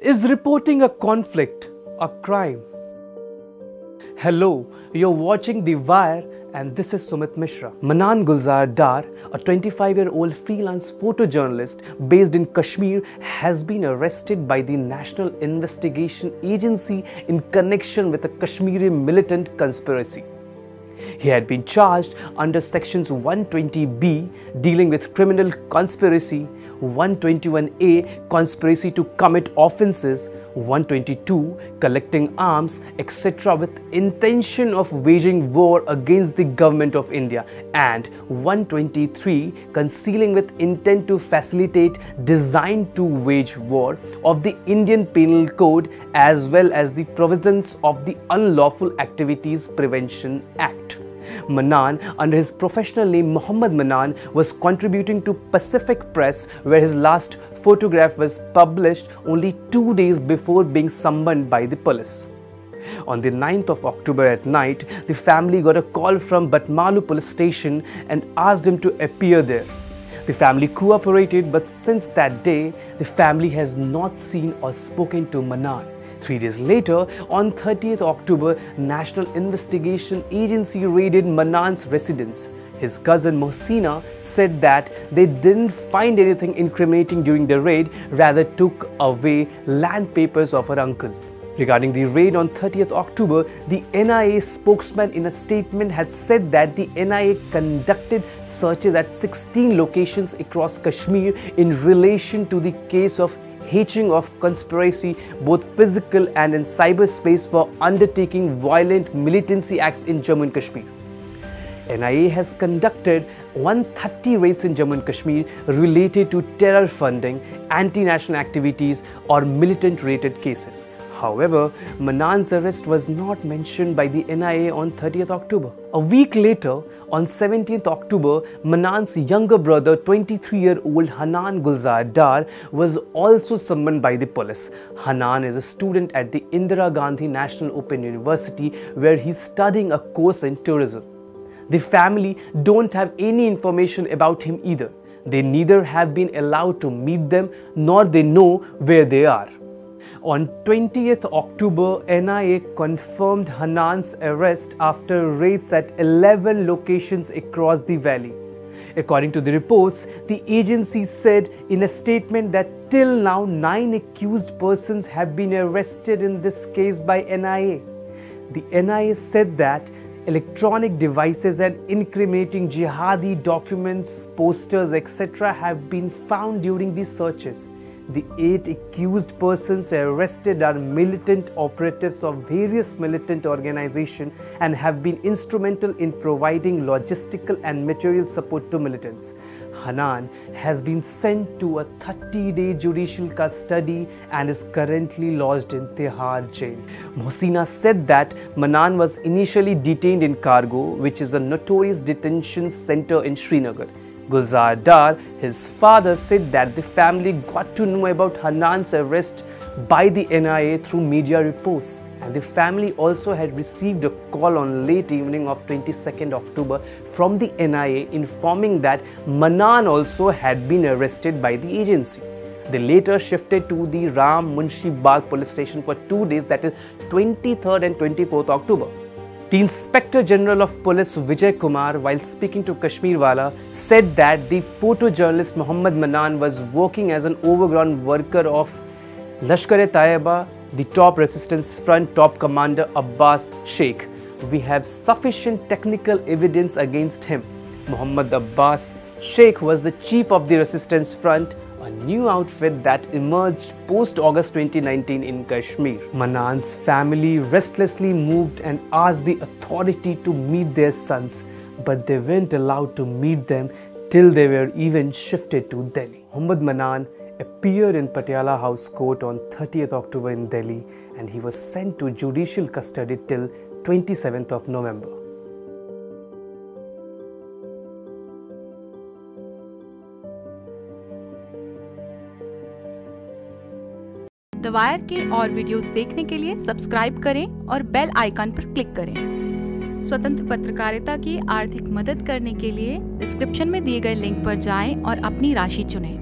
Is reporting a conflict a crime? Hello, you're watching The Wire and this is Sumit Mishra. Manan Gulzar Dar, a 25-year-old freelance photojournalist based in Kashmir, has been arrested by the National Investigation Agency in connection with a Kashmiri militant conspiracy. He had been charged under sections 120B dealing with criminal conspiracy, 121A conspiracy to commit offences, 122 collecting arms, etc. with intention of waging war against the government of India, and 123 concealing with intent to facilitate designed to wage war of the Indian Penal Code as well as the provisions of the Unlawful Activities Prevention Act. Manan, under his professional name Mohammed Manan, was contributing to Pacific Press, where his last photograph was published only 2 days before being summoned by the police. On the 9th of October at night, the family got a call from Batmalu police station and asked him to appear there. The family cooperated, but since that day, the family has not seen or spoken to Manan. 3 days later, on 30th October, National Investigation Agency raided Manan's residence. His cousin Mohsina said that they didn't find anything incriminating during the raid, rather took away land papers of her uncle. Regarding the raid on 30th October, the NIA spokesman in a statement had said that the NIA conducted searches at 16 locations across Kashmir in relation to the case of hatching of conspiracy, both physical and in cyberspace, for undertaking violent militancy acts in Jammu and Kashmir. NIA has conducted 130 raids in Jammu and Kashmir related to terror funding, anti-national activities or militant-related cases. However, Manan's arrest was not mentioned by the NIA on 30th October. A week later, on 17th October, Manan's younger brother, 23-year-old Hanan Gulzar Dar, was also summoned by the police. Hanan is a student at the Indira Gandhi National Open University, where he's studying a course in tourism. The family don't have any information about him either. They neither have been allowed to meet them, nor they know where they are. On 20th October, NIA confirmed Hanan's arrest after raids at 11 locations across the valley. According to the reports, the agency said in a statement that till now 9 accused persons have been arrested in this case by NIA. The NIA said that electronic devices and incriminating jihadi documents, posters, etc. have been found during these searches. The 8 accused persons arrested are militant operatives of various militant organizations and have been instrumental in providing logistical and material support to militants. Hanan has been sent to a 30-day judicial custody and is currently lodged in Tihar jail. Mohsina said that Manan was initially detained in Kargo, which is a notorious detention center in Srinagar. Gulzar Dar, his father, said that the family got to know about Hanan's arrest by the NIA through media reports, and the family also had received a call on late evening of 22nd October from the NIA informing that Manan also had been arrested by the agency. They later shifted to the Ram Munshi Bagh police station for 2 days, that is 23rd and 24th October. The Inspector General of Police Vijay Kumar, while speaking to Kashmir Wala, said that the photojournalist Mohammed Manan was working as an overground worker of Lashkar-e-Taiba, the top resistance front top commander Abbas Sheikh. We have sufficient technical evidence against him. Muhammad Abbas Sheikh was the chief of the resistance front, a new outfit that emerged post-August 2019 in Kashmir. Manan's family restlessly moved and asked the authority to meet their sons, but they weren't allowed to meet them till they were even shifted to Delhi. Mohammed Manan appeared in Patiala House Court on 30th October in Delhi, and he was sent to judicial custody till 27th of November. The Wire के और videos देखने के लिए subscribe करें और bell icon पर click करें। स्वतंत्र पत्रकारिता की आर्थिक मदद करने के लिए डिस्क्रिप्शन में दिए गए लिंक पर जाएं और अपनी राशि चुनें।